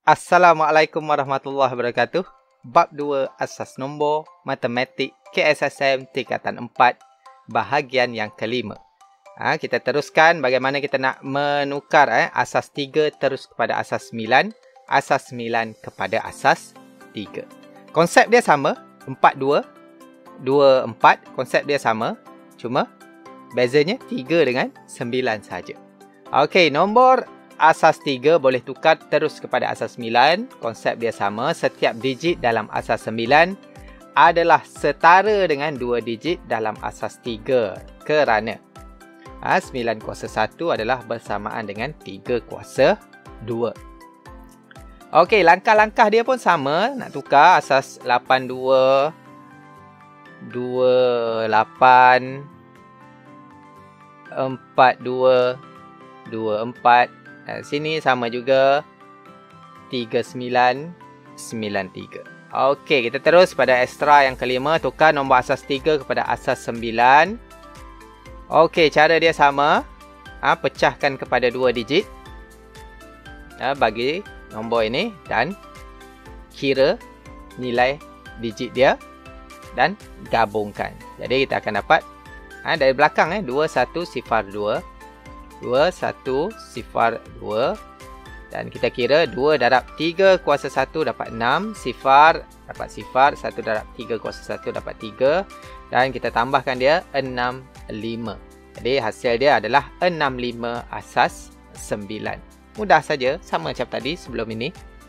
Assalamualaikum warahmatullahi wabarakatuh. Bab 2 Asas Nombor Matematik KSSM tingkatan 4 bahagian yang kelima. Kita teruskan bagaimana kita nak menukar asas 3 terus kepada asas 9, asas 9 kepada asas 3. Konsep dia sama, 4 2 2 4, konsep dia sama, cuma bezanya 3 dengan 9 saja. Okey, nombor asas 3 boleh tukar terus kepada asas 9. Konsep dia sama. Setiap digit dalam asas 9 adalah setara dengan 2 digit dalam asas 3. Kerana 9 kuasa 1 adalah bersamaan dengan 3 kuasa 2. Okey, langkah-langkah dia pun sama. Nak tukar asas 8 2 2 8 4 2 2 4. Sini sama juga 39 93. Okey, kita terus pada ekstra yang kelima, tukar nombor asas 3 kepada asas 9. Okey, cara dia sama. Pecahkan kepada 2 digit. Bagi nombor ini dan kira nilai digit dia dan gabungkan. Jadi kita akan dapat dari belakang 2102 2102 dan kita kira 2 darab 3 kuasa 1 dapat 6, sifar dapat sifar, 1 darab 3 kuasa 1 dapat 3 dan kita tambahkan dia 65. Jadi hasil dia adalah 65 asas 9. Mudah saja, sama macam tadi sebelum ini.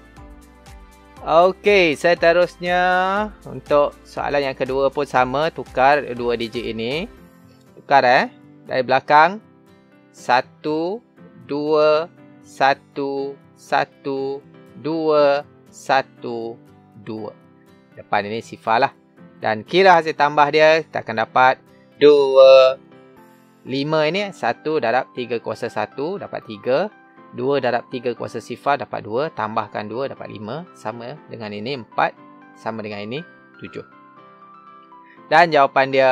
Okey, seterusnya untuk soalan yang kedua pun sama, tukar 2 digit ini. Tukar dari belakang 1 2 1 1 1 2 1 2. Depan ini sifar lah. Dan kira hasil tambah dia, kita akan dapat 2 5 ini 1 darab 3 kuasa 1 dapat 3. 2 darab 3 kuasa sifar dapat 2. Tambahkan 2 dapat 5. Sama dengan ini 4. Sama dengan ini 7. Dan jawapan dia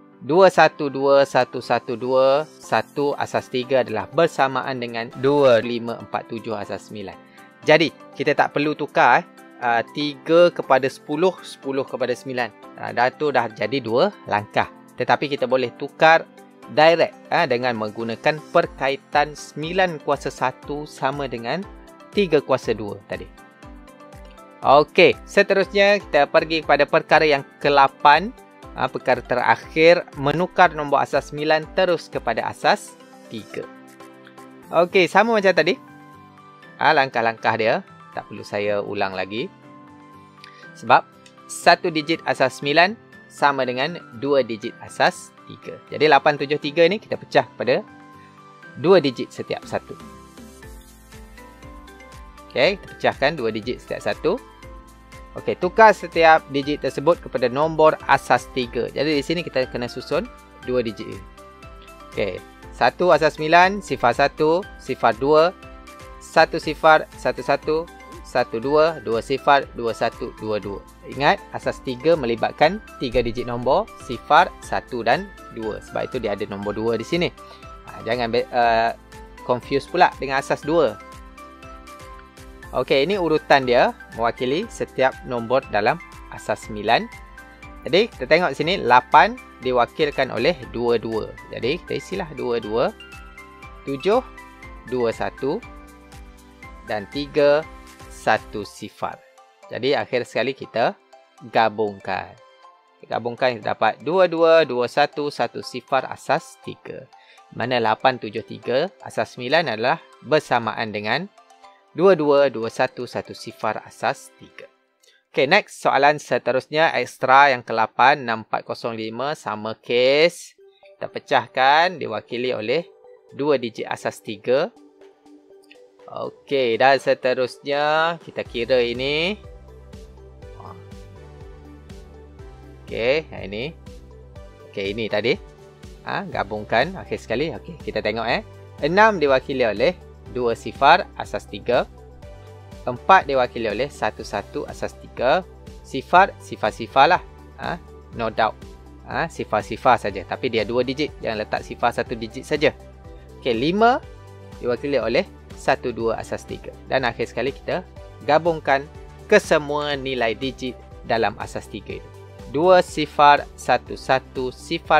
212112 1 asas 3 adalah bersamaan dengan 2547 asas 9. Jadi kita tak perlu tukar 3 kepada 10, 10 kepada 9. Itu dah jadi 2 langkah. Tetapi kita boleh tukar direct dengan menggunakan perkaitan 9 kuasa 1 sama dengan 3 kuasa 2 tadi. Okey, seterusnya kita pergi kepada perkara yang ke-8. Perkara terakhir, menukar nombor asas 9 terus kepada asas 3. Okey, sama macam tadi. Langkah-langkah dia tak perlu saya ulang lagi. Sebab 1 digit asas 9 sama dengan 2 digit asas 3. Jadi 873 ni kita pecah kepada 2 digit setiap satu. Okey, kita pecahkan 2 digit setiap satu. Okey, tukar setiap digit tersebut kepada nombor asas 3. Jadi di sini kita kena susun 2 digit ini. Okey, 1 asas 9, sifar 1, sifar 2, 1 sifar 11, 1 2, 2 sifar 21 22. Ingat, asas 3 melibatkan 3 digit nombor, sifar 1 dan 2. Sebab itu dia ada nombor 2 di sini. Jangan confuse pula dengan asas 2. Okey, ini urutan dia mewakili setiap nombor dalam asas 9. Jadi, kita tengok sini 8 diwakilkan oleh 22. Jadi, kita isilah 22, 7, 21 dan 3, 1 sifar. Jadi, akhir sekali kita gabungkan. Kita gabungkan, kita dapat 22, 21, 1 sifar asas 3. Mana 873 asas 9 adalah bersamaan dengan 22, 21, 1 sifar asas 3. Okey, next soalan seterusnya ekstra yang ke-8, 6405 sama kes. Kita pecahkan, diwakili oleh 2 digit asas 3. Okey, dan seterusnya kita kira ini. Okey, ini. Okey, ini tadi. Gabungkan akhir sekali. Okey, kita tengok 6 diwakili oleh 2 sifar asas 3. 4 diwakili oleh 1 1 asas 3. Sifar lah. No doubt. Sifar saja. Tapi dia 2 digit. Jangan letak sifar 1 digit saja. Okey, 5 diwakili oleh 1 2 asas 3. Dan akhir sekali kita gabungkan kesemua nilai digit dalam asas 3 itu. 20110012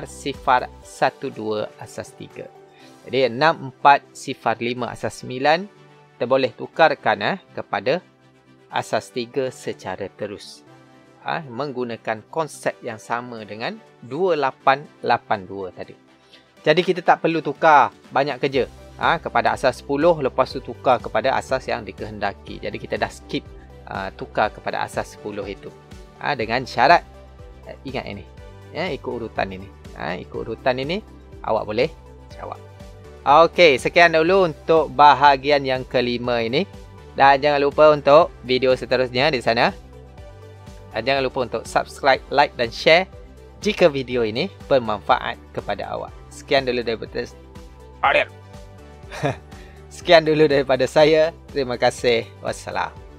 asas 3. Jadi 6405 asas 9 kita boleh tukarkan kepada asas 3 secara terus. Menggunakan konsep yang sama dengan 2882 tadi. Jadi kita tak perlu tukar banyak kerja kepada asas 10, lepas tu tukar kepada asas yang dikehendaki. Jadi kita dah skip tukar kepada asas 10 itu. Dengan syarat ingat ini, ikut urutan ini. Ikut urutan ini awak boleh jawab. Okey, sekian dulu untuk bahagian yang kelima ini. Dan jangan lupa untuk video seterusnya di sana. Dan jangan lupa untuk subscribe, like dan share jika video ini bermanfaat kepada awak. Sekian dulu daripada Sekian dulu daripada saya. Terima kasih. Wassalam.